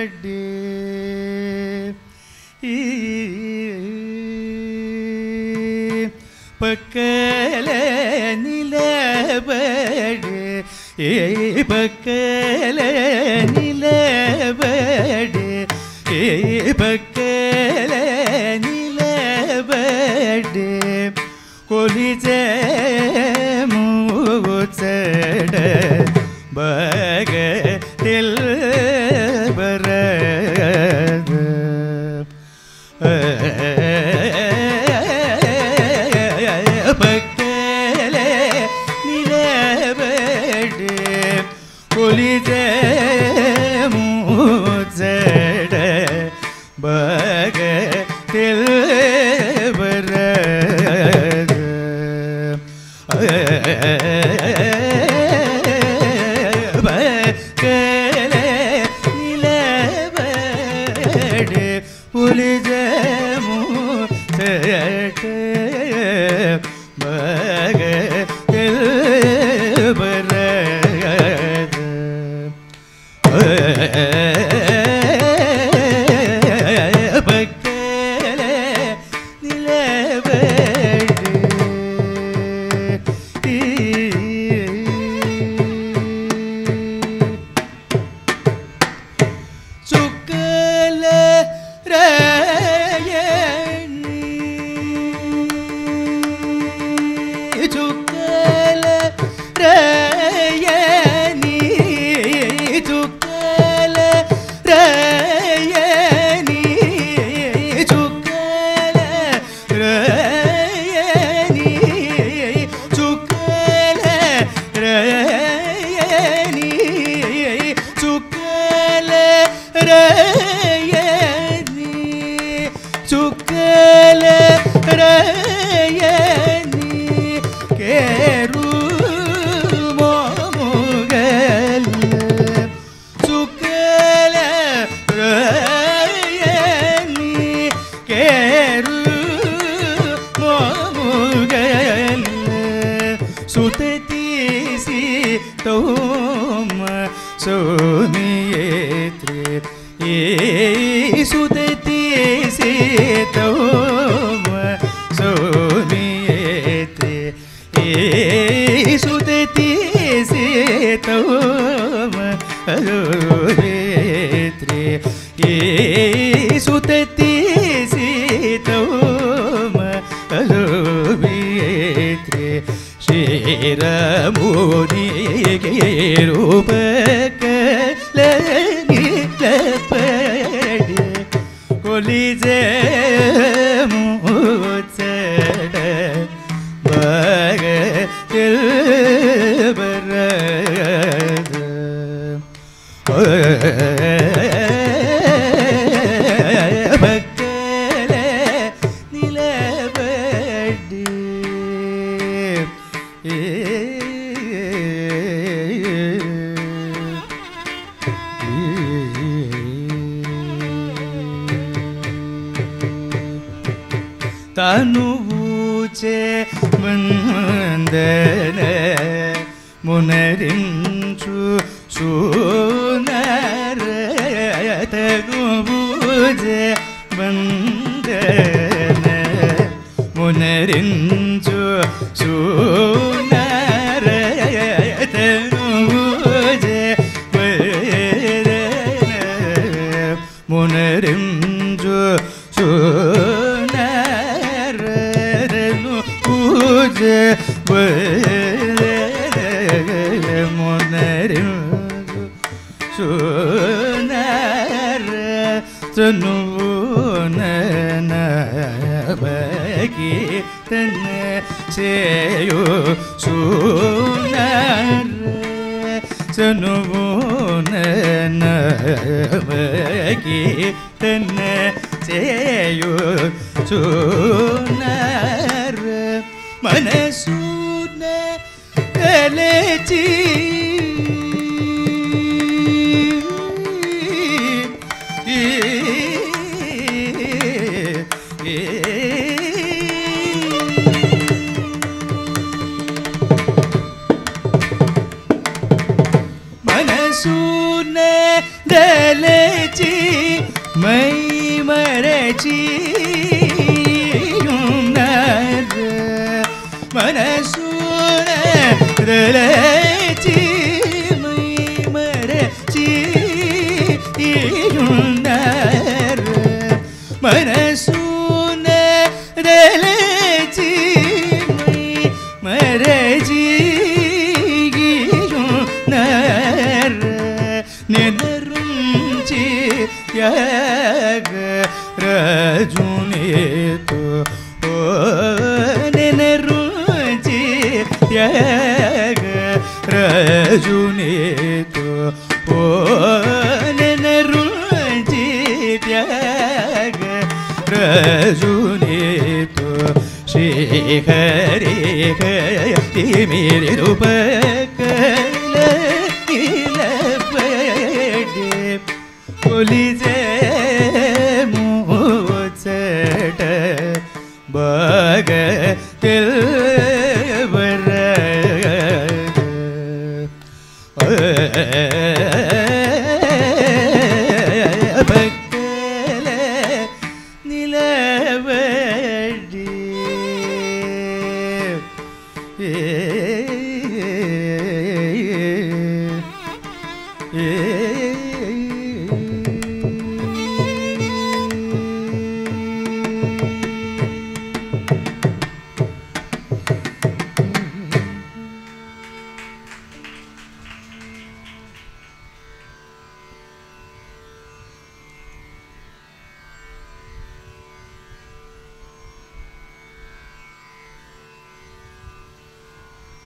பக்கல நிலபடு பக்கல நிலபடு பக்கல நிலபடு கொலிஜ மூச்சட பகதில் பரத பக்கல நிலபடு கொலிஜ மூச்சட பகதில் பரத பக்கல நிலபடு கொலிஜ மூச்சட பகதில் பரத பக்கல நிலபடு சுக்கல ரயணி சுக்கல ரயணி சுக்கல ரயணி சுக்கல ரயணி சுக்கல ரயணி சுக்கல ரயணி சுக்கல ரயணி கேரு மோமுகல் சுக்கல ரயணி கேரு மோமுகல் சுததிசி தோம சோமியேத்ரே சுததிசி தோம சோமியேத்ரே சுததிசி தோம சோமியேத்ரே சுததிசி தோம சோமியேத்ரே ஸ்ரீரமுனி ரூபக்கல நிலபடு கொலிஜ மூச்சட பகதில் பரத பக்கல நிலபடு தனுவூச்சே வந்தன முனரின்று சூனர தனுவூச்சே வந்தன முனரின்று சூனர தனுவூச்சே முனரின்று பூஜ முனரின் சுனர தனுவனபகி தன்ன சேயோ சுனர தனுவனபகி தன்ன சேயோ சுனர மனசூன கலச்சி மனசூன கலச்சி மை மரச்சியும் நர மனசூனரலச்சி மை மரச்சியும் நர மனசூனரலச்சி மை மரச்சியும் நர நெனருஞ்சி ரஜுனித்து ஓ நெனருஞ்சி ரஜுனித்து ஓ நெனருஞ்சி ரஜுனித்து ஸ்ரீ ஹரி ஹரி மேரி ரூபகல இலபடி பொலிஜே மூச்சட பகத்தில் வர பக்கல நிலவடி ஏ